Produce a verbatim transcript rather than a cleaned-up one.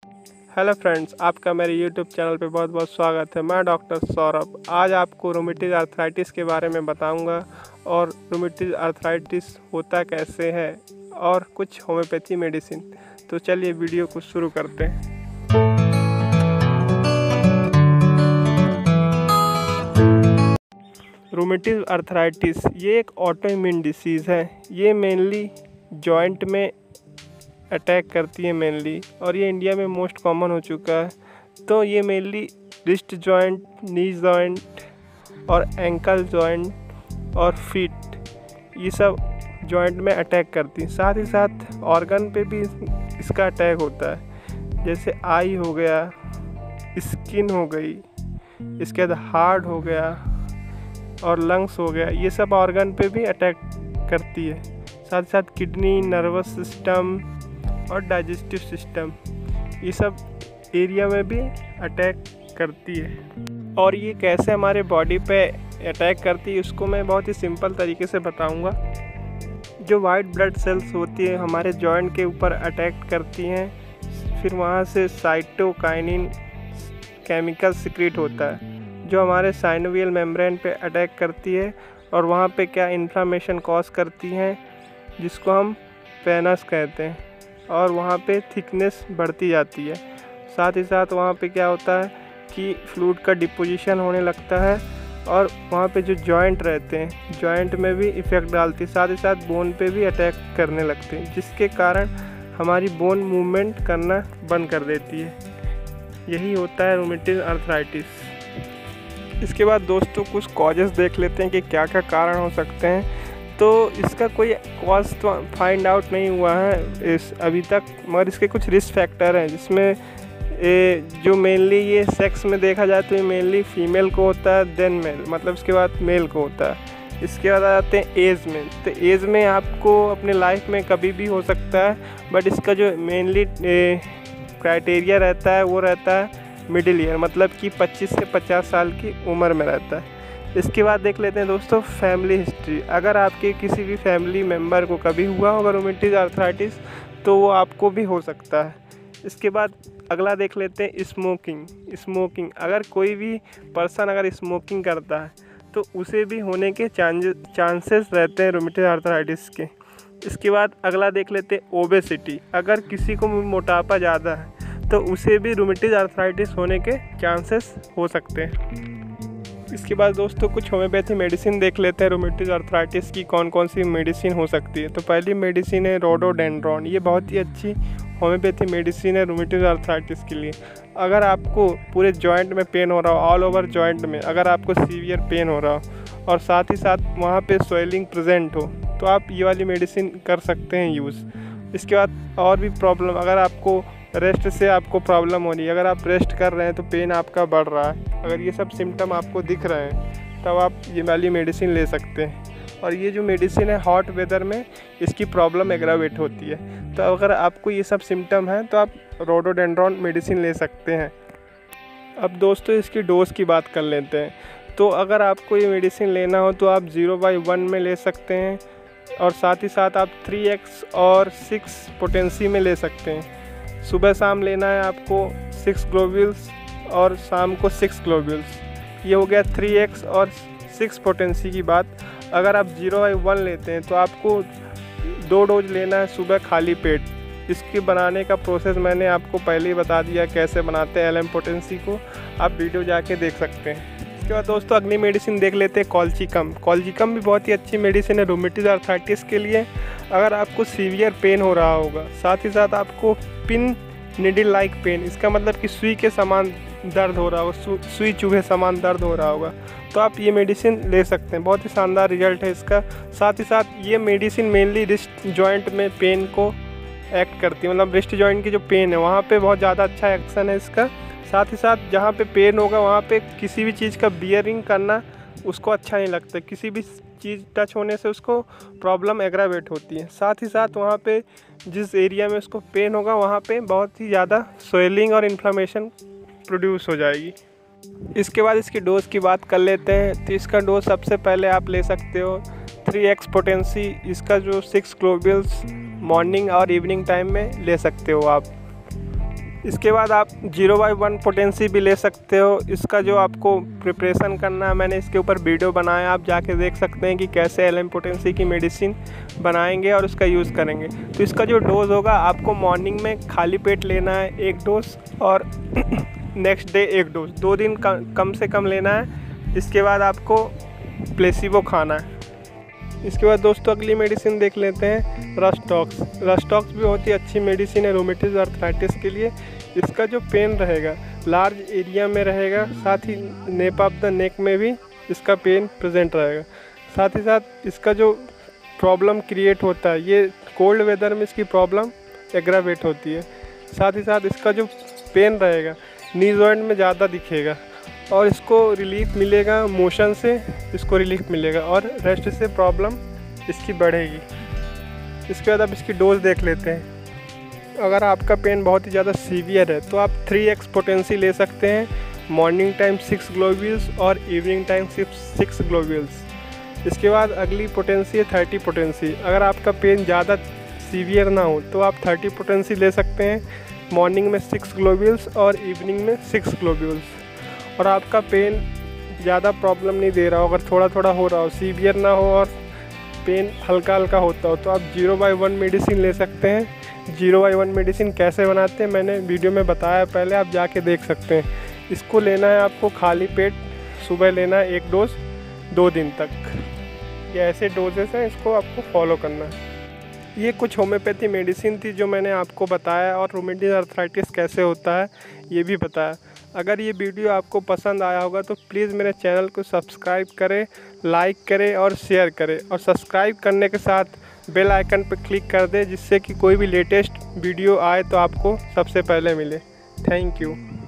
Hello friends, आपका मेरे YouTube channel पे बहुत बहुत स्वागत है। मैं डॉक्टर सौरभ आज आपको रूमेटिक आर्थराइटिस के बारे में बताऊंगा और रूमेटिक आर्थराइटिस होता कैसे है और कुछ होम्योपैथी मेडिसिन। तो चलिए वीडियो को शुरू करते हैं। रूमेटिक आर्थराइटिस ये एक ऑटोइम्यून डिसीज़ है। ये मेनली जॉइंट में अटैक करती है मेनली, और ये इंडिया में मोस्ट कॉमन हो चुका है। तो ये mainly wrist joint, knee joint और एंकल जॉइंट और फीट, ये सब जॉइंट में अटैक करती है। साथ ही साथ ऑर्गन पे भी इसका अटैक होता है, जैसे आई हो गया, स्किन हो गई, इसके बाद हार्ट हो गया और लंग्स हो गया। ये सब ऑर्गन पे भी अटैक करती है। साथ ही साथ किडनी, नर्वस सिस्टम और डाइजेस्टिव सिस्टम, ये सब एरिया में भी अटैक करती है। और ये कैसे हमारे बॉडी पे अटैक करती है उसको मैं बहुत ही सिंपल तरीके से बताऊंगा। जो वाइट ब्लड सेल्स होती है हमारे जॉइंट के ऊपर अटैक करती हैं, फिर वहाँ से साइटोकाइनिन केमिकल सिक्रीट होता है जो हमारे साइनोवियल मेम्ब्रेन पे अटैक करती है, और वहाँ पे क्या इन्फ्लामेशन कॉज करती हैं, जिसको हम पेनस कहते हैं, और वहाँ पे थिकनेस बढ़ती जाती है। साथ ही साथ वहाँ पे क्या होता है कि फ्लूइड का डिपोजिशन होने लगता है, और वहाँ पे जो जॉइंट रहते हैं जॉइंट में भी इफ़ेक्ट डालती है। साथ ही साथ बोन पे भी अटैक करने लगते हैं, जिसके कारण हमारी बोन मूवमेंट करना बंद कर देती है। यही होता है रूमेटिक आर्थराइटिस। इसके बाद दोस्तों कुछ कॉजेज़ देख लेते हैं कि क्या क्या कारण हो सकते हैं। तो इसका कोई कॉज तो फाइंड आउट नहीं हुआ है इस अभी तक, मगर इसके कुछ रिस्क फैक्टर हैं, जिसमें ए, जो मेनली ये सेक्स में देखा जाए तो ये मेनली फीमेल को होता है, देन मेल, मतलब इसके बाद मेल को होता है। इसके बाद आ जाते हैं एज में। तो एज में आपको अपने लाइफ में कभी भी हो सकता है, बट इसका जो मेनली क्राइटेरिया रहता है वो रहता है मिडिल ईयर, मतलब कि पच्चीस से पचास साल की उम्र में रहता है। इसके बाद देख लेते हैं दोस्तों फैमिली हिस्ट्री। अगर आपके किसी भी फैमिली मेम्बर को कभी हुआ होगा रूमेटिक आर्थराइटिस तो वो आपको भी हो सकता है। इसके बाद अगला देख लेते हैं स्मोकिंग। स्मोकिंग अगर कोई भी पर्सन अगर स्मोकिंग करता है तो उसे भी होने के चांसेस रहते हैं रूमेटिक आर्थराइटिस के। इसके बाद अगला देख लेते हैं ओबेसिटी। अगर किसी को मोटापा ज़्यादा है तो उसे भी रूमेटिक आर्थराइटिस होने के चांसेस हो सकते हैं। इसके बाद दोस्तों कुछ होम्योपैथी मेडिसिन देख लेते हैं रूमेटिक आर्थराइटिस की कौन कौन सी मेडिसिन हो सकती है। तो पहली मेडिसिन है रोडोडेंड्रॉन। ये बहुत ही अच्छी होम्योपैथी मेडिसिन है रूमेटिक आर्थराइटिस के लिए। अगर आपको पूरे जॉइंट में पेन हो रहा हो, ऑल ओवर जॉइंट में अगर आपको सीवियर पेन हो रहा हो और साथ ही साथ वहाँ पे स्वेलिंग प्रेजेंट हो, तो आप ये वाली मेडिसिन कर सकते हैं यूज़। इसके बाद और भी प्रॉब्लम, अगर आपको रेस्ट से आपको प्रॉब्लम हो रही है, अगर आप रेस्ट कर रहे हैं तो पेन आपका बढ़ रहा है, अगर ये सब सिम्टम आपको दिख रहे हैं तब आप ये वाली मेडिसिन ले सकते हैं। और ये जो मेडिसिन है हॉट वेदर में इसकी प्रॉब्लम एग्रावेट होती है। तो अगर आपको ये सब सिम्टम हैं तो आप रोडोडेंड्रॉन मेडिसिन ले सकते हैं। अब दोस्तों इसकी डोज की बात कर लेते हैं। तो अगर आपको ये मेडिसिन लेना हो तो आप ज़ीरो बाई वन में ले सकते हैं, और साथ ही साथ आप थ्री एक्स और सिक्स पोटेंसी में ले सकते हैं। सुबह शाम लेना है आपको सिक्स ग्लोब्यूल्स और शाम को सिक्स ग्लोब्यूल्स। ये हो गया थ्री एक्स और सिक्स पोटेंसी की बात। अगर आप जीरो बाई वन लेते हैं तो आपको दो डोज लेना है सुबह खाली पेट। इसके बनाने का प्रोसेस मैंने आपको पहले ही बता दिया कैसे बनाते हैं एल एम पोटेंसी को, आप वीडियो जाके देख सकते हैं। इसके बाद दोस्तों अगली मेडिसिन देख लेते हैं कॉल्चिकम। कॉल्चिकम भी बहुत ही अच्छी मेडिसिन है रूमेटिक आर्थराइटिस के लिए। अगर आपको सीवियर पेन हो रहा होगा, साथ ही साथ आपको पिन निडल लाइक पेन, इसका मतलब कि सुई के समान दर्द हो रहा होगा, सुई चुभे समान दर्द हो रहा होगा, तो आप ये मेडिसिन ले सकते हैं। बहुत ही शानदार रिजल्ट है इसका। साथ ही साथ ये मेडिसिन मेनली रिस्ट जॉइंट में पेन को एक्ट करती है, मतलब रिस्ट जॉइंट की जो पेन है वहाँ पे बहुत ज़्यादा अच्छा एक्शन है इसका। साथ ही साथ जहाँ पे पेन होगा वहाँ पे किसी भी चीज़ का बियरिंग करना उसको अच्छा नहीं लगता, किसी भी चीज़ टच होने से उसको प्रॉब्लम एग्रावेट होती है। साथ ही साथ वहाँ पे जिस एरिया में उसको पेन होगा वहाँ पे बहुत ही ज़्यादा स्वेलिंग और इन्फ्लामेशन प्रोड्यूस हो जाएगी। इसके बाद इसकी डोज़ की बात कर लेते हैं। तो इसका डोज सबसे पहले आप ले सकते हो थ्री एक्स पोटेंसी, इसका जो सिक्स ग्लोब्यूल्स मॉर्निंग और इवनिंग टाइम में ले सकते हो आप। इसके बाद आप जीरो बाई वन पोटेंसी भी ले सकते हो। इसका जो आपको प्रिपरेशन करना है, मैंने इसके ऊपर वीडियो बनाया, आप जाके देख सकते हैं कि कैसे एल एम पोटेंसी की मेडिसिन बनाएंगे और उसका यूज़ करेंगे। तो इसका जो डोज होगा, आपको मॉर्निंग में खाली पेट लेना है एक डोज, और नेक्स्ट डे एक डोज, दो दिन कम से कम लेना है। इसके बाद आपको प्लेसिबो खाना है। इसके बाद दोस्तों अगली मेडिसिन देख लेते हैं, रस्टॉक्स। रस्टॉक्स भी बहुत ही अच्छी मेडिसिन है रोमेटिस आर्थराइटिस के लिए। इसका जो पेन रहेगा लार्ज एरिया में रहेगा, साथ ही नेप ऑफ द नेक में भी इसका पेन प्रेजेंट रहेगा। साथ ही साथ इसका जो प्रॉब्लम क्रिएट होता है, ये कोल्ड वेदर में इसकी प्रॉब्लम एग्रावेट होती है। साथ ही साथ इसका जो पेन रहेगा नी जॉइंट में ज़्यादा दिखेगा, और इसको रिलीफ मिलेगा मोशन से, इसको रिलीफ मिलेगा और रेस्ट से प्रॉब्लम इसकी बढ़ेगी। इसके बाद अब इसकी डोज देख लेते हैं। अगर आपका पेन बहुत ही ज़्यादा सीवियर है तो आप थ्री एक्स पोटेंसी ले सकते हैं। मॉर्निंग टाइम सिक्स ग्लोब्यूल्स और इवनिंग टाइम सिर्फ सिक्स ग्लोब्यूल्स। इसके बाद अगली पोटेंसी है थर्टी पोटेंसी। अगर आपका पेन ज़्यादा सीवियर ना हो तो आप थर्टी पोटेंसी ले सकते हैं। मॉर्निंग में सिक्स ग्लोब्यूल्स और इवनिंग में सिक्स ग्लोब्यूल्स। और आपका पेन ज़्यादा प्रॉब्लम नहीं दे रहा हो, अगर थोड़ा थोड़ा हो रहा हो, सीवियर ना हो और पेन हल्का हल्का होता हो, तो आप जीरो बाई वन मेडिसिन ले सकते हैं। जीरो बाई वन मेडिसिन कैसे बनाते हैं मैंने वीडियो में बताया पहले, आप जाके देख सकते हैं। इसको लेना है आपको खाली पेट, सुबह लेना है एक डोज दो दिन तक। ये ऐसे डोजेस हैं, इसको आपको फॉलो करना है। ये कुछ होम्योपैथी मेडिसिन थी जो मैंने आपको बताया, और रोमेटिस आर्थराइटिस कैसे होता है ये भी बताया। अगर ये वीडियो आपको पसंद आया होगा तो प्लीज़ मेरे चैनल को सब्सक्राइब करें, लाइक करें और शेयर करें, और सब्सक्राइब करने के साथ बेल आइकन पर क्लिक कर दें, जिससे कि कोई भी लेटेस्ट वीडियो आए तो आपको सबसे पहले मिले। Thank you.